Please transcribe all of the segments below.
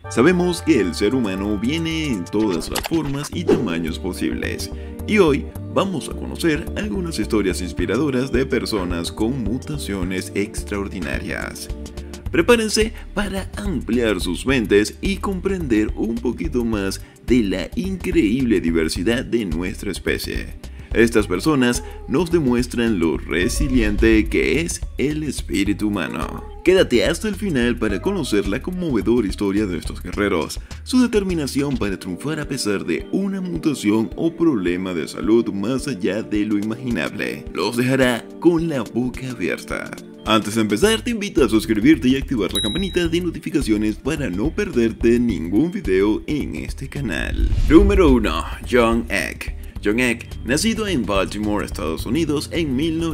Sabemos que el ser humano viene en todas las formas y tamaños posibles, y hoy vamos a conocer algunas historias inspiradoras de personas con mutaciones extraordinarias. Prepárense para ampliar sus mentes y comprender un poquito más de la increíble diversidad de nuestra especie. Estas personas nos demuestran lo resiliente que es el espíritu humano. Quédate hasta el final para conocer la conmovedora historia de estos guerreros, su determinación para triunfar a pesar de una mutación o problema de salud más allá de lo imaginable. Los dejará con la boca abierta. Antes de empezar, te invito a suscribirte y activar la campanita de notificaciones para no perderte ningún video en este canal. Número 1. John Eck. John Eck, nacido en Baltimore, Estados Unidos en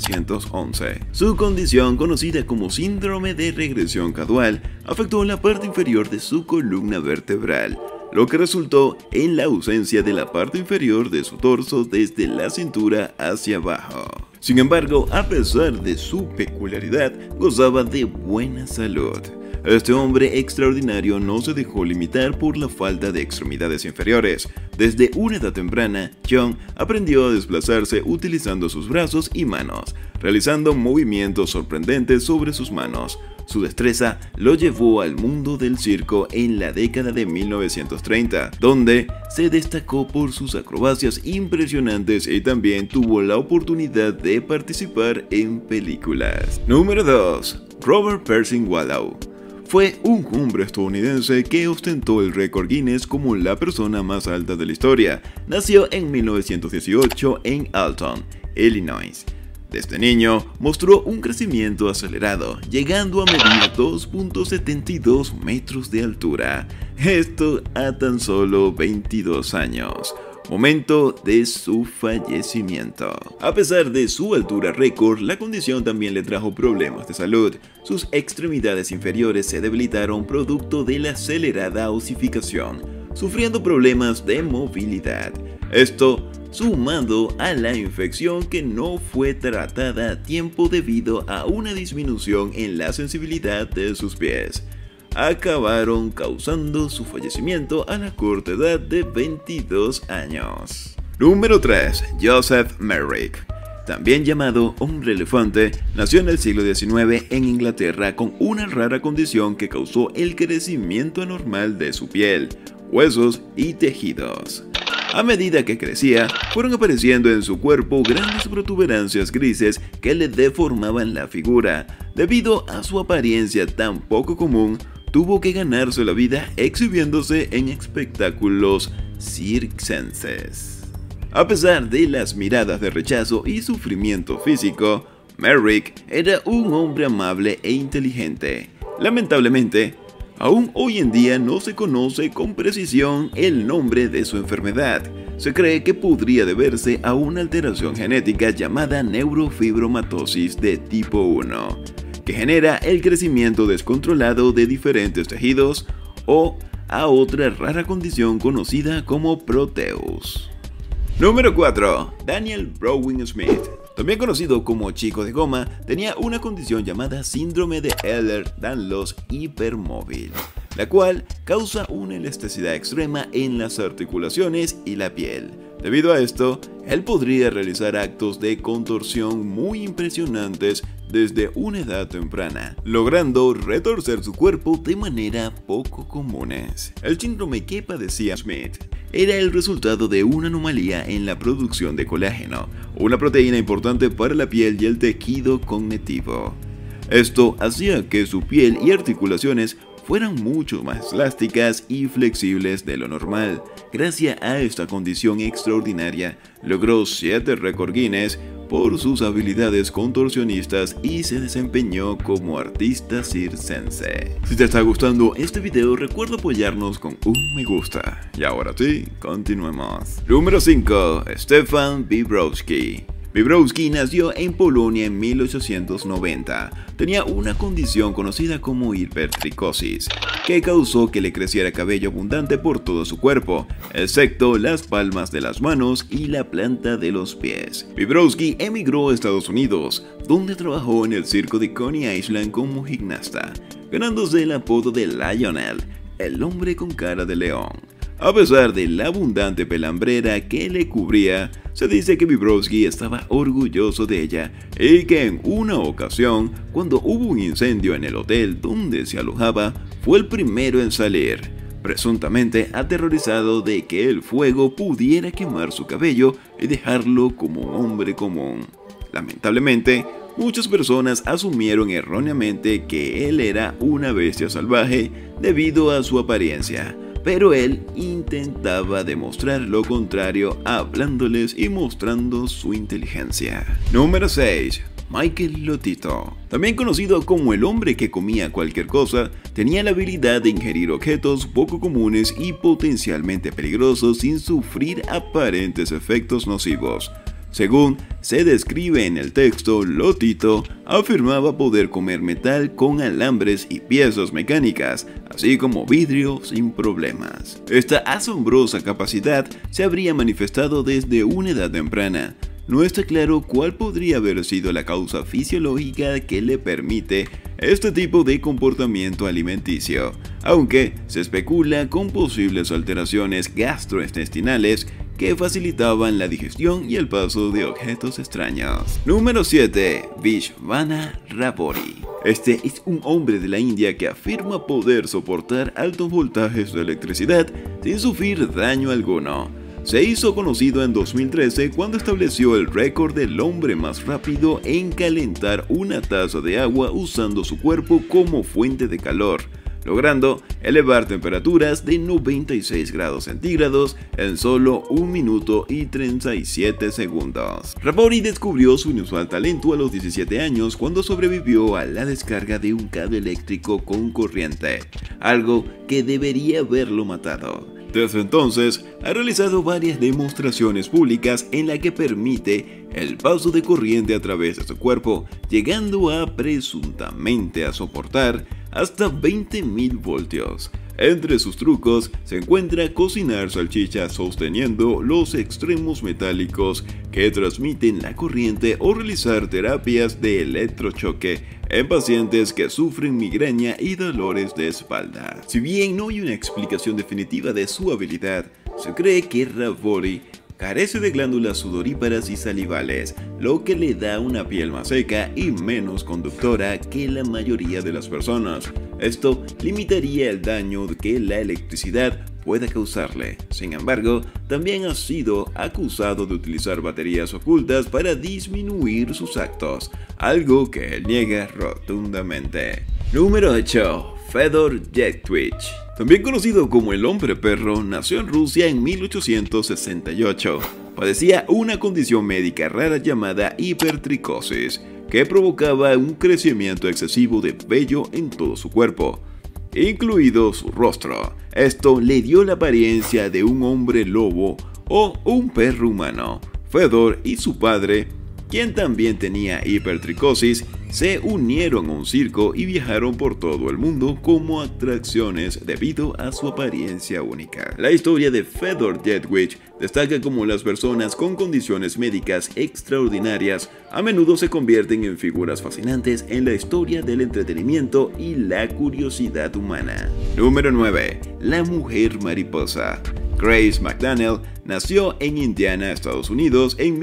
1911. Su condición, conocida como síndrome de regresión caudal, afectó la parte inferior de su columna vertebral, lo que resultó en la ausencia de la parte inferior de su torso desde la cintura hacia abajo. Sin embargo, a pesar de su peculiaridad, gozaba de buena salud. Este hombre extraordinario no se dejó limitar por la falta de extremidades inferiores. Desde una edad temprana, John aprendió a desplazarse utilizando sus brazos y manos, realizando movimientos sorprendentes sobre sus manos. Su destreza lo llevó al mundo del circo en la década de 1930, donde se destacó por sus acrobacias impresionantes y también tuvo la oportunidad de participar en películas. Número 2. Robert Percy Wallow. Fue un hombre estadounidense que ostentó el récord Guinness como la persona más alta de la historia. Nació en 1918 en Alton, Illinois. Desde niño mostró un crecimiento acelerado, llegando a medir 2.72 metros de altura. Esto a tan solo 22 años. Momento de su fallecimiento. A pesar de su altura récord, la condición también le trajo problemas de salud. Sus extremidades inferiores se debilitaron producto de la acelerada osificación, sufriendo problemas de movilidad. Esto sumado a la infección que no fue tratada a tiempo debido a una disminución en la sensibilidad de sus pies, acabaron causando su fallecimiento a la corta edad de 22 años. Número 3. Joseph Merrick. También llamado hombre elefante, nació en el siglo XIX en Inglaterra con una rara condición que causó el crecimiento anormal de su piel, huesos y tejidos. A medida que crecía, fueron apareciendo en su cuerpo grandes protuberancias grises que le deformaban la figura. Debido a su apariencia tan poco común, tuvo que ganarse la vida exhibiéndose en espectáculos circenses. A pesar de las miradas de rechazo y sufrimiento físico, Merrick era un hombre amable e inteligente. Lamentablemente, aún hoy en día no se conoce con precisión el nombre de su enfermedad. Se cree que podría deberse a una alteración genética llamada neurofibromatosis de tipo 1, que genera el crecimiento descontrolado de diferentes tejidos, o a otra rara condición conocida como Proteus. Número 4. Daniel Browning Smith. También conocido como Chico de Goma, tenía una condición llamada síndrome de Ehlers-Danlos hipermóvil, la cual causa una elasticidad extrema en las articulaciones y la piel. Debido a esto, él podría realizar actos de contorsión muy impresionantes desde una edad temprana, logrando retorcer su cuerpo de manera poco comunes. El síndrome que padecía Smith era el resultado de una anomalía en la producción de colágeno, una proteína importante para la piel y el tejido cognitivo. Esto hacía que su piel y articulaciones fueran mucho más elásticas y flexibles de lo normal. Gracias a esta condición extraordinaria, logró 7 récord Guinness por sus habilidades contorsionistas y se desempeñó como artista circense. Si te está gustando este video, recuerda apoyarnos con un me gusta. Y ahora sí, continuemos. Número 5. Stefan Wiebrowski. Wiebrowski nació en Polonia en 1890. Tenía una condición conocida como hipertricosis, que causó que le creciera cabello abundante por todo su cuerpo, excepto las palmas de las manos y la planta de los pies. Wiebrowski emigró a Estados Unidos, donde trabajó en el circo de Coney Island como gimnasta, ganándose el apodo de Lionel, el hombre con cara de león. A pesar de la abundante pelambrera que le cubría, se dice que Vygotsky estaba orgulloso de ella y que en una ocasión, cuando hubo un incendio en el hotel donde se alojaba, fue el primero en salir, presuntamente aterrorizado de que el fuego pudiera quemar su cabello y dejarlo como un hombre común. Lamentablemente, muchas personas asumieron erróneamente que él era una bestia salvaje debido a su apariencia, pero él intentaba demostrar lo contrario hablándoles y mostrando su inteligencia. Número 6. Michael Lotito. También conocido como el hombre que comía cualquier cosa, tenía la habilidad de ingerir objetos poco comunes y potencialmente peligrosos sin sufrir aparentes efectos nocivos. Según se describe en el texto, Lotito afirmaba poder comer metal con alambres y piezas mecánicas, así como vidrio sin problemas. Esta asombrosa capacidad se habría manifestado desde una edad temprana. No está claro cuál podría haber sido la causa fisiológica que le permite este tipo de comportamiento alimenticio, aunque se especula con posibles alteraciones gastrointestinales que facilitaban la digestión y el paso de objetos extraños. Número 7. Vishvana Ravori. Este es un hombre de la India que afirma poder soportar altos voltajes de electricidad sin sufrir daño alguno. Se hizo conocido en 2013 cuando estableció el récord del hombre más rápido en calentar una taza de agua usando su cuerpo como fuente de calor, logrando elevar temperaturas de 96 grados centígrados en solo 1 minuto y 37 segundos. Ravori descubrió su inusual talento a los 17 años cuando sobrevivió a la descarga de un cable eléctrico con corriente, algo que debería haberlo matado. Desde entonces, ha realizado varias demostraciones públicas en las que permite el paso de corriente a través de su cuerpo, llegando a presuntamente a soportar hasta 20.000 voltios. Entre sus trucos se encuentra cocinar salchichas sosteniendo los extremos metálicos que transmiten la corriente o realizar terapias de electrochoque en pacientes que sufren migraña y dolores de espalda. Si bien no hay una explicación definitiva de su habilidad, se cree que Ravori carece de glándulas sudoríparas y salivales, lo que le da una piel más seca y menos conductora que la mayoría de las personas. Esto limitaría el daño que la electricidad pueda causarle. Sin embargo, también ha sido acusado de utilizar baterías ocultas para disminuir sus actos, algo que él niega rotundamente. Número 8. Fedor Yektvich. También conocido como el hombre perro, nació en Rusia en 1868. Padecía una condición médica rara llamada hipertricosis, que provocaba un crecimiento excesivo de vello en todo su cuerpo, incluido su rostro. Esto le dio la apariencia de un hombre lobo o un perro humano. Fedor y su padre, quien también tenía hipertricosis, se unieron a un circo y viajaron por todo el mundo como atracciones debido a su apariencia única. La historia de Fedor Yektvich destaca cómo las personas con condiciones médicas extraordinarias a menudo se convierten en figuras fascinantes en la historia del entretenimiento y la curiosidad humana. Número 9. La mujer mariposa. Grace McDaniel nació en Indiana, Estados Unidos en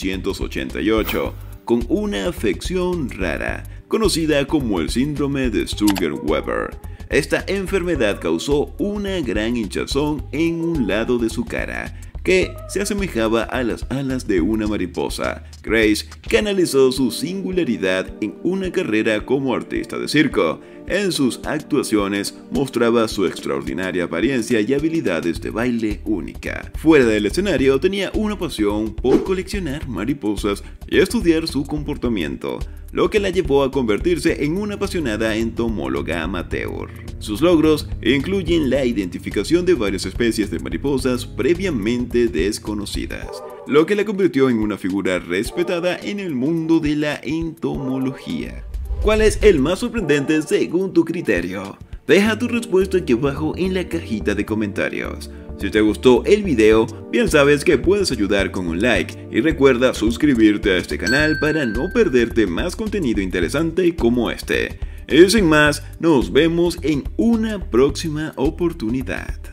1888, con una afección rara, conocida como el síndrome de Sturger-Weber. Esta enfermedad causó una gran hinchazón en un lado de su cara, que se asemejaba a las alas de una mariposa. Grace canalizó su singularidad en una carrera como artista de circo. En sus actuaciones mostraba su extraordinaria apariencia y habilidades de baile única. Fuera del escenario tenía una pasión por coleccionar mariposas y estudiar su comportamiento, lo que la llevó a convertirse en una apasionada entomóloga amateur. Sus logros incluyen la identificación de varias especies de mariposas previamente desconocidas, lo que la convirtió en una figura respetada en el mundo de la entomología. ¿Cuál es el más sorprendente según tu criterio? Deja tu respuesta aquí abajo en la cajita de comentarios. Si te gustó el video, bien sabes que puedes ayudar con un like y recuerda suscribirte a este canal para no perderte más contenido interesante como este. Sin más, nos vemos en una próxima oportunidad.